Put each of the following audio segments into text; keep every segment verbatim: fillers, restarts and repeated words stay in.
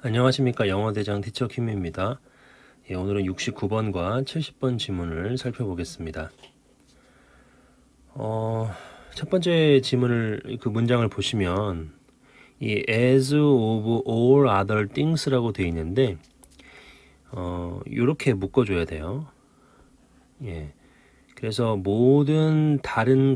안녕하십니까. 영어대장 티처 킴입니다. 예, 오늘은 육십구 번과 칠십 번 지문을 살펴보겠습니다. 어, 첫 번째 지문을 그 문장을 보시면 이 as of all other things라고 되어 있는데 어, 이렇게 묶어줘야 돼요. 예, 그래서 모든 다른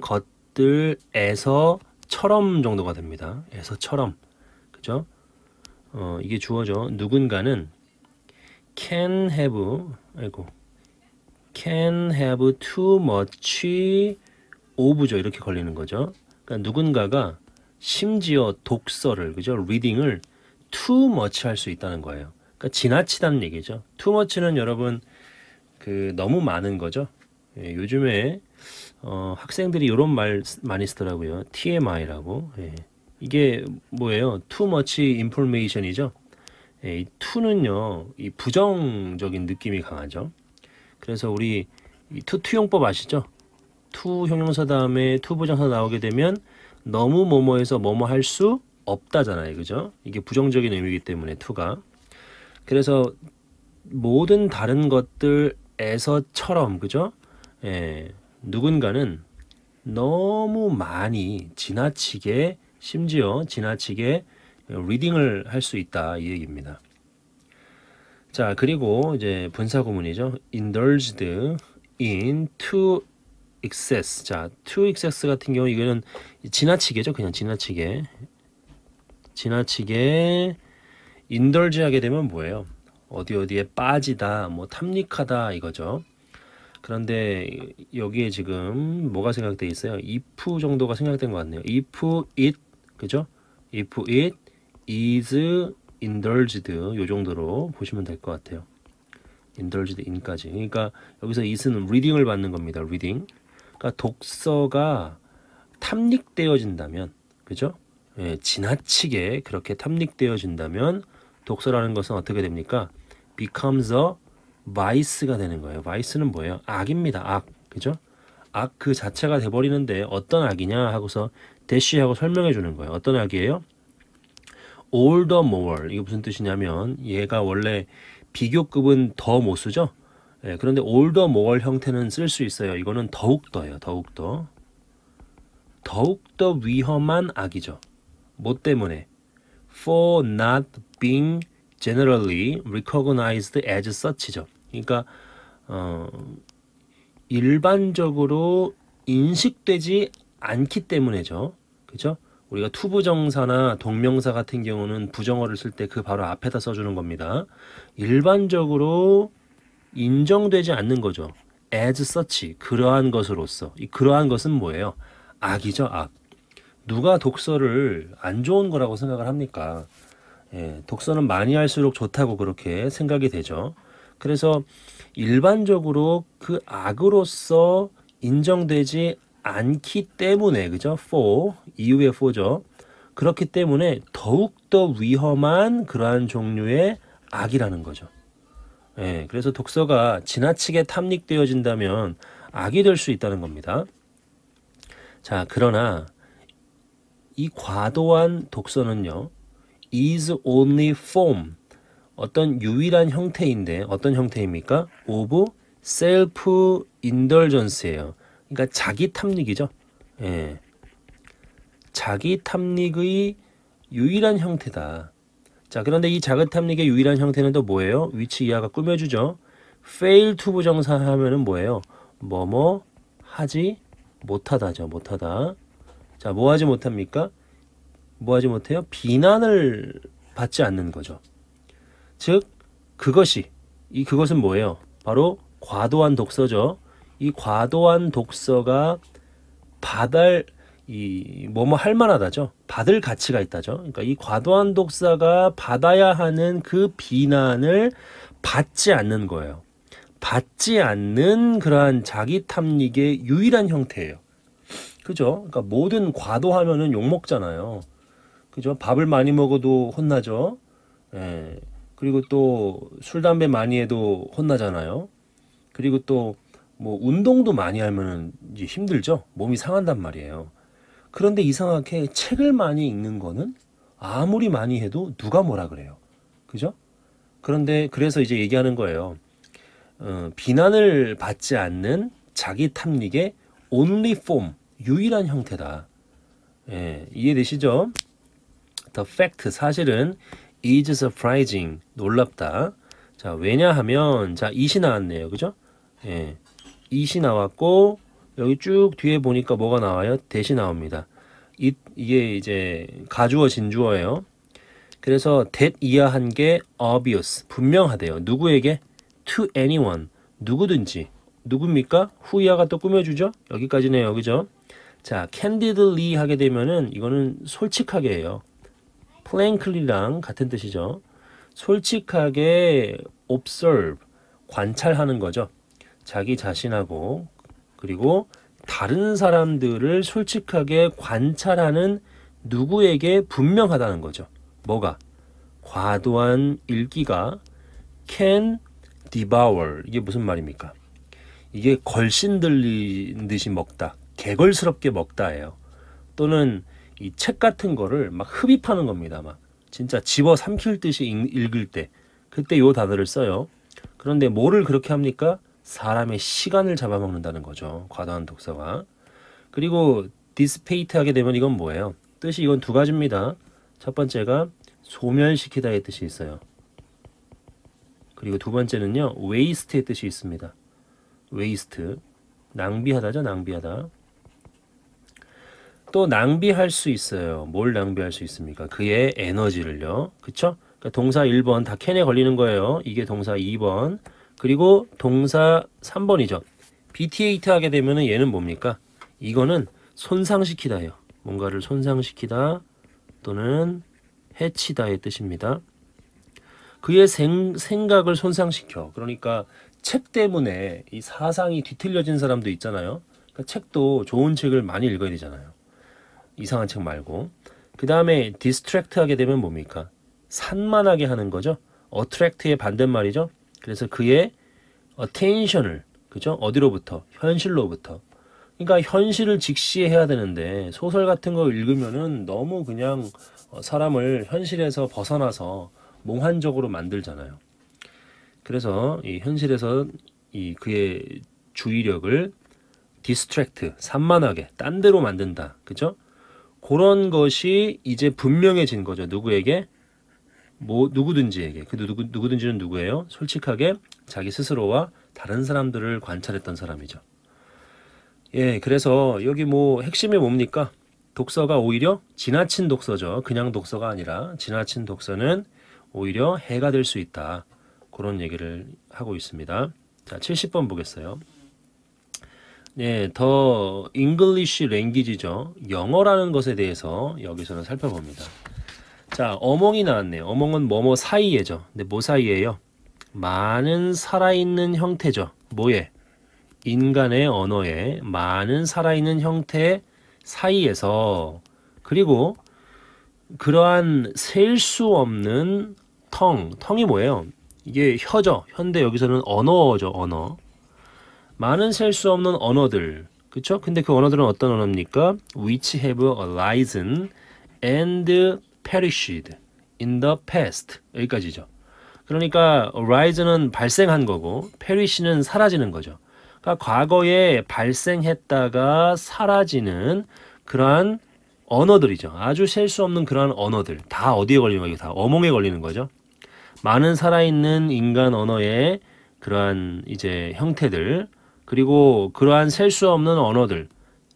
것들에서처럼 정도가 됩니다. 에서처럼, 그죠? 어, 이게 주어죠. 누군가는 can have, 아이고, can have too much of죠. 이렇게 걸리는 거죠. 그러니까 누군가가 심지어 독서를, 그죠? reading을 too much 할 수 있다는 거예요. 그러니까 지나치다는 얘기죠. too much는 여러분 그 너무 많은 거죠. 예, 요즘에 어, 학생들이 이런 말 많이 쓰더라고요. 티엠아이라고. 예. 이게 뭐예요? too much information이죠. 예, 이 to는요, 이 부정적인 느낌이 강하죠. 그래서 우리 이 to 투용법 아시죠? to 형용사 다음에 to 부정사 나오게 되면 너무 뭐뭐해서 뭐뭐 할 수 없다잖아요, 그죠? 이게 부정적인 의미이기 때문에 to가. 그래서 모든 다른 것들에서처럼, 그죠? 예, 누군가는 너무 많이 지나치게, 심지어 지나치게 리딩을 할 수 있다, 이 얘기입니다. 자, 그리고 이제 분사 구문이죠. indulged in to excess. 자, to excess 같은 경우 이거는 지나치게죠. 그냥 지나치게. 지나치게 indulge 하게 되면 뭐예요? 어디 어디에 빠지다, 뭐 탐닉하다 이거죠. 그런데 여기에 지금 뭐가 생각돼 있어요? if 정도가 생각된 것 같네요. if it, 그죠? if it is indulged, 요 정도로 보시면 될 것 같아요. indulged in까지. 그러니까 여기서 it은 reading을 받는 겁니다. reading. 그러니까 독서가 탐닉되어진다면, 그죠? 예, 지나치게 그렇게 탐닉되어진다면 독서라는 것은 어떻게 됩니까? becomes a vice가 되는 거예요. vice는 뭐예요? 악입니다. 악, 그죠? 악 그 자체가 돼버리는데 어떤 악이냐 하고서 대시하고 설명해 주는 거예요. 어떤 악이에요? all the more. 이게 무슨 뜻이냐면 얘가 원래 비교급은 더 못 쓰죠. 예, 그런데 all the more 형태는 쓸 수 있어요. 이거는 더욱더예요. 더욱더. 더욱더 위험한 악이죠. 뭐 때문에? for not being generally recognized as such죠. 그러니까 어, 일반적으로 인식되지 않기 때문에죠. 그죠? 우리가 투부정사나 동명사 같은 경우는 부정어를 쓸 때 그 바로 앞에다 써주는 겁니다. 일반적으로 인정되지 않는 거죠. as such, 그러한 것으로서. 이 그러한 것은 뭐예요? 악이죠, 악. 누가 독서를 안 좋은 거라고 생각을 합니까? 예, 독서는 많이 할수록 좋다고 그렇게 생각이 되죠. 그래서 일반적으로 그 악으로서 인정되지 않기 때문에, 그죠? for, 이후의 for죠. 그렇기 때문에 더욱더 위험한 그러한 종류의 악이라는 거죠. 예, 그래서 독서가 지나치게 탐닉되어진다면 악이 될 수 있다는 겁니다. 자, 그러나 이 과도한 독서는요, is only form, 어떤 유일한 형태인데 어떤 형태입니까? of self-indulgence예요. 그러니까 자기 탐닉이죠. 예. 자기 탐닉의 유일한 형태다. 자, 그런데 이 자기 탐닉의 유일한 형태는 또 뭐예요? 위치 이하가 꾸며주죠. fail to 부정사 하면은 뭐예요? 뭐뭐 하지 못하다죠. 못하다. 자, 뭐 하지 못합니까? 뭐 하지 못해요? 비난을 받지 않는 거죠. 즉, 그것이, 이 그것은 뭐예요? 바로 과도한 독서죠. 이 과도한 독서가 받을, 이, 뭐뭐 할 만하다죠. 받을 가치가 있다죠. 그러니까 이 과도한 독서가 받아야 하는 그 비난을 받지 않는 거예요. 받지 않는 그러한 자기 탐닉의 유일한 형태예요. 그죠? 그러니까 뭐든 과도하면은 욕먹잖아요. 그죠? 밥을 많이 먹어도 혼나죠. 예. 그리고 또 술, 담배 많이 해도 혼나잖아요. 그리고 또 뭐 운동도 많이 하면은 이제 힘들죠. 몸이 상한단 말이에요. 그런데 이상하게 책을 많이 읽는 거는 아무리 많이 해도 누가 뭐라 그래요. 그죠? 그런데 그래서 이제 얘기하는 거예요. 어, 비난을 받지 않는 자기 탐닉의 only form, 유일한 형태다. 예, 이해되시죠? The fact, 사실은 is surprising, 놀랍다. 자, 왜냐하면 자, it이 나왔네요. 그죠? 예, it이 나왔고 여기 쭉 뒤에 보니까 뭐가 나와요? that이 나옵니다. it, 이게 이제 가주어 진주어예요. 그래서 that 이하한 게 obvious, 분명하대요. 누구에게? to anyone, 누구든지. 누굽니까? who 이하가 또 꾸며주죠? 여기까지네요. 그죠? 자, candidly 하게 되면은 이거는 솔직하게예요. frankly랑 같은 뜻이죠. 솔직하게 observe, 관찰하는 거죠. 자기 자신하고 그리고 다른 사람들을 솔직하게 관찰하는 누구에게 분명하다는 거죠. 뭐가? 과도한 읽기가 can devour. 이게 무슨 말입니까? 이게 걸신 들린 듯이 먹다, 개걸스럽게 먹다예요. 또는 이 책 같은 거를 막 흡입하는 겁니다. 막 진짜 집어 삼킬 듯이 읽을 때, 그때 요 단어를 써요. 그런데 뭐를 그렇게 합니까? 사람의 시간을 잡아먹는다는 거죠. 과도한 독서가. 그리고 dissipate 하게 되면 이건 뭐예요? 뜻이 이건 두 가지입니다. 첫 번째가 소멸시키다의 뜻이 있어요. 그리고 두 번째는요, waste의 뜻이 있습니다. waste, 낭비하다죠. 낭비하다. 또 낭비할 수 있어요. 뭘 낭비할 수 있습니까? 그의 에너지를요. 그쵸? 그러니까 동사 일 번 다 캔에 걸리는 거예요. 이게 동사 이 번. 그리고 동사 삼 번이죠. 비티에이트 하게 되면은 얘는 뭡니까? 이거는 손상시키다예요. 뭔가를 손상시키다 또는 해치다의 뜻입니다. 그의 생, 생각을 손상시켜. 그러니까 책 때문에 이 사상이 뒤틀려진 사람도 있잖아요. 그러니까 책도 좋은 책을 많이 읽어야 되잖아요. 이상한 책 말고. 그 다음에 distract 하게 되면 뭡니까? 산만하게 하는 거죠. attract의 반대말이죠. 그래서 그의 attention을, 그죠? 어디로부터? 현실로부터. 그러니까 현실을 직시해야 되는데 소설 같은 거 읽으면은 너무 그냥 사람을 현실에서 벗어나서 몽환적으로 만들잖아요. 그래서 이 현실에서 이 그의 주의력을 distract, 산만하게 딴 데로 만든다. 그죠? 그런 것이 이제 분명해진 거죠. 누구에게? 뭐 누구든지에게. 그 누구, 누구든지는 누구예요? 솔직하게 자기 스스로와 다른 사람들을 관찰했던 사람이죠. 예, 그래서 여기 뭐 핵심이 뭡니까? 독서가 오히려 지나친 독서죠. 그냥 독서가 아니라 지나친 독서는 오히려 해가 될 수 있다. 그런 얘기를 하고 있습니다. 자, 칠십 번 보겠어요. 네, 더 English language죠. 영어라는 것에 대해서 여기서는 살펴봅니다. 자, 어몽이 나왔네요. 어몽은 뭐뭐 사이에죠. 근데 뭐 사이에요? 많은 살아있는 형태죠. 뭐에? 인간의 언어에 많은 살아있는 형태 사이에서, 그리고 그러한 셀 수 없는 텅, 텅이 뭐예요? 이게 혀죠. 현대 여기서는 언어죠. 언어. 많은 셀 수 없는 언어들, 그쵸? 근데 그 언어들은 어떤 언어입니까? Which have arisen and perished in the past. 여기까지죠. 그러니까 arise는 발생한 거고 perish는 사라지는 거죠. 그러니까 과거에 발생했다가 사라지는 그러한 언어들이죠. 아주 셀 수 없는 그러한 언어들. 다 어디에 걸리는 거예요? 다 어몽에 걸리는 거죠. 많은 살아있는 인간 언어의 그러한 이제 형태들, 그리고 그러한 셀 수 없는 언어들,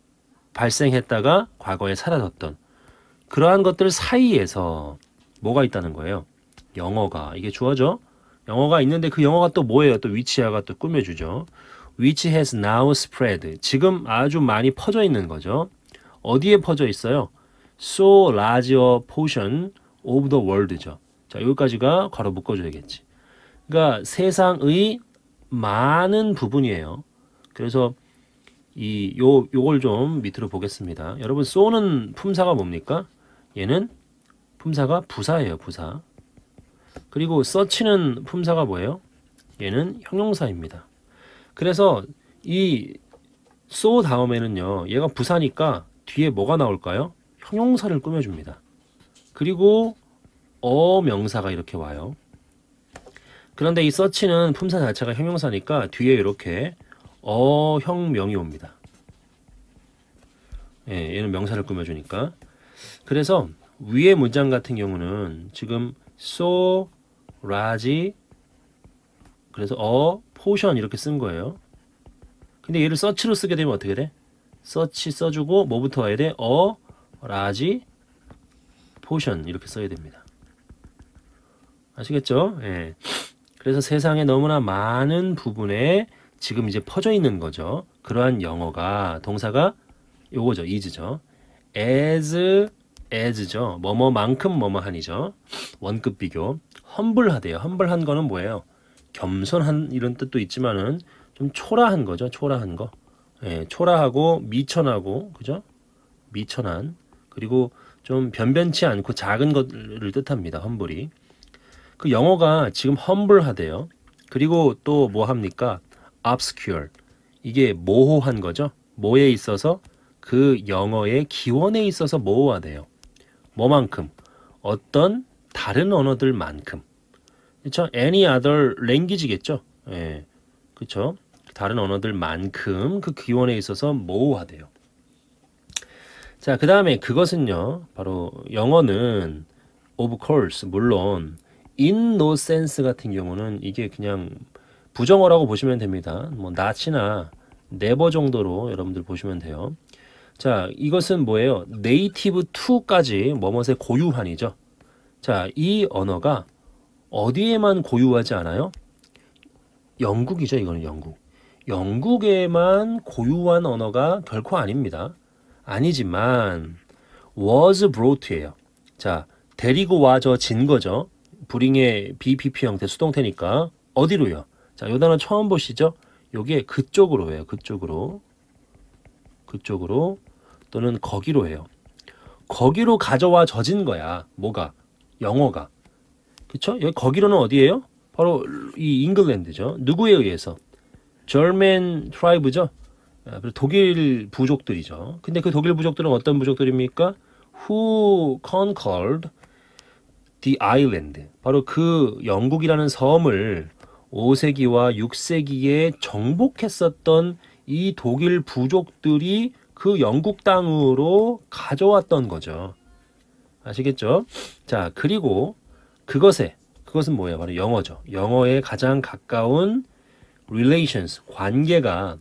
발생했다가 과거에 사라졌던 그러한 것들 사이에서 뭐가 있다는 거예요? 영어가. 이게 주어죠. 영어가 있는데 그 영어가 또 뭐예요? 또 위치하가 또 꾸며주죠. Which has now spread. 지금 아주 많이 퍼져 있는 거죠. 어디에 퍼져 있어요? So large a portion of the world죠. 자, 여기까지가 괄호 묶어줘야겠지. 그러니까 세상의 많은 부분이에요. 그래서 이 요 요걸 좀 밑으로 보겠습니다. 여러분, so는 품사가 뭡니까? 얘는 품사가 부사예요. 부사. 그리고 such는 품사가 뭐예요? 얘는 형용사입니다. 그래서 이 so 다음에는요, 얘가 부사니까 뒤에 뭐가 나올까요? 형용사를 꾸며줍니다. 그리고 어명사가 이렇게 와요. 그런데 이 search는 품사 자체가 형용사니까 뒤에 이렇게 어형명이 옵니다. 예, 얘는 명사를 꾸며주니까. 그래서 위의 문장 같은 경우는 지금 so large 그래서 a portion 이렇게 쓴 거예요. 근데 얘를 search로 쓰게 되면 어떻게 돼? search 써주고 뭐부터 와야 돼? a large portion 이렇게 써야 됩니다. 아시겠죠? 예. 그래서 세상에 너무나 많은 부분에 지금 이제 퍼져 있는 거죠. 그러한 영어가 동사가 요거죠. is죠. as as죠. 뭐뭐만큼 뭐뭐한이죠. 원급 비교. 험블하대요. 험블한 거는 뭐예요? 겸손한 이런 뜻도 있지만은 좀 초라한 거죠. 초라한 거. 예, 초라하고 미천하고 그죠? 미천한 그리고 좀 변변치 않고 작은 것을 뜻합니다. 험블이. 그 영어가 지금 험블하대요. 그리고 또 뭐 합니까? obscure. 이게 모호한 거죠. 뭐에 있어서 그 영어의 기원에 있어서 모호하대요. 뭐만큼? 어떤 다른 언어들만큼. 그렇죠? any other language겠죠. 예. 그렇죠? 다른 언어들만큼 그 기원에 있어서 모호하대요. 자, 그다음에 그것은요. 바로 영어는 of course 물론 in no sense 같은 경우는 이게 그냥 부정어라고 보시면 됩니다. 뭐 not이나 never 정도로 여러분들 보시면 돼요. 자, 이것은 뭐예요? 네이티브 투까지 뭐뭇의 고유한이죠. 자, 이 언어가 어디에만 고유하지 않아요? 영국이죠. 이거는 영국. 영국에만 고유한 언어가 결코 아닙니다. 아니지만 was brought예요. 자, 데리고 와져 진 거죠. 불잉의 비피피 형태 수동태니까 어디로요? 자, 요 단어 처음 보시죠? 요게 그쪽으로 해요. 그쪽으로. 그쪽으로 또는 거기로 해요. 거기로 가져와 져진 거야. 뭐가? 영어가. 그쵸? 여기 거기로는 어디예요? 바로 이 잉글랜드죠. 누구에 의해서? German tribe죠. 독일 부족들이죠. 근데 그 독일 부족들은 어떤 부족들입니까? Who conquered the island. 바로 그 영국이라는 섬을 오 세기와 육 세기에 정복했었던 이 독일 부족들이 그 영국 땅으로 가져왔던 거죠. 아시겠죠? 자, 그리고 그것에 그것은 뭐예요? 바로 영어죠. 영어에 가장 가까운 relations, 관계가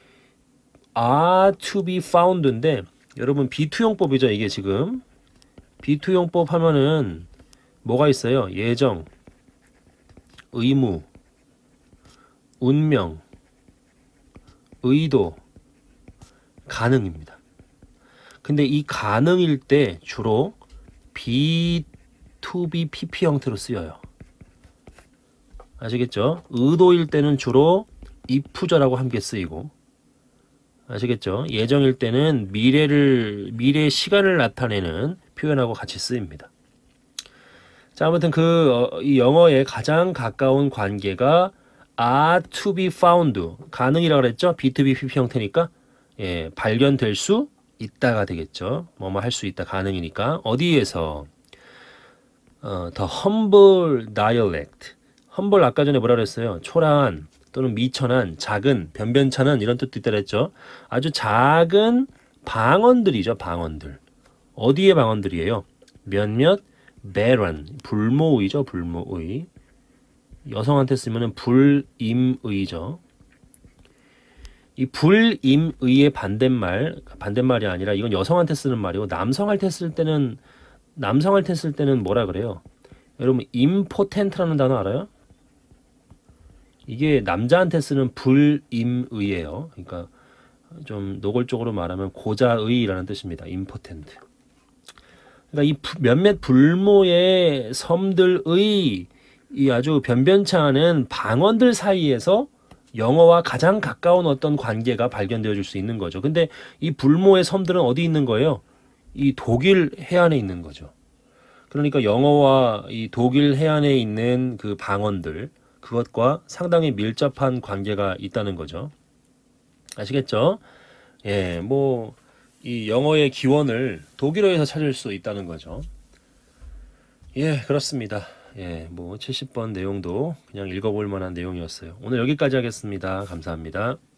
are to be found인데 여러분 비투용법이죠. 이게 지금 비투용법 하면은 뭐가 있어요? 예정, 의무, 운명, 의도, 가능입니다. 근데 이 가능일 때 주로 be to be pp 형태로 쓰여요. 아시겠죠? 의도일 때는 주로 if절하고 함께 쓰이고 아시겠죠? 예정일 때는 미래를 미래 시간을 나타내는 표현하고 같이 쓰입니다. 자, 아무튼 그 이 어, 영어에 가장 가까운 관계가 are to be found 가능이라고 그랬죠? be to be pp 형태니까 예, 발견될 수 있다가 되겠죠. 뭐뭐 할 수 있다 가능이니까 어디에서 어, the humble dialect. humble 아까 전에 뭐라 그랬어요? 초라한 또는 미천한, 작은, 변변찮은 이런 뜻도 있다 그랬죠. 아주 작은 방언들이죠. 방언들. 어디의 방언들이에요? 몇몇 barren, 불모의죠. 불모의. 여성한테 쓰면은 불임의죠. 이 불임의의 반대말, 반대말이 아니라 이건 여성한테 쓰는 말이고 남성한테 쓸 때는 남성한테 쓸 때는 뭐라 그래요? 여러분 impotent라는 단어 알아요? 이게 남자한테 쓰는 불임의예요. 그러니까 좀 노골적으로 말하면 고자의라는 뜻입니다. impotent. 그러니까 이 몇몇 불모의 섬들의 이 아주 변변치 않은 방언들 사이에서 영어와 가장 가까운 어떤 관계가 발견되어 줄 수 있는 거죠. 근데 이 불모의 섬들은 어디 있는 거예요? 이 독일 해안에 있는 거죠. 그러니까 영어와 이 독일 해안에 있는 그 방언들 그것과 상당히 밀접한 관계가 있다는 거죠. 아시겠죠? 예, 뭐 이 영어의 기원을 독일어에서 찾을 수 있다는 거죠. 예, 그렇습니다. 예, 뭐 칠십 번 내용도 그냥 읽어볼 만한 내용이었어요. 오늘 여기까지 하겠습니다. 감사합니다.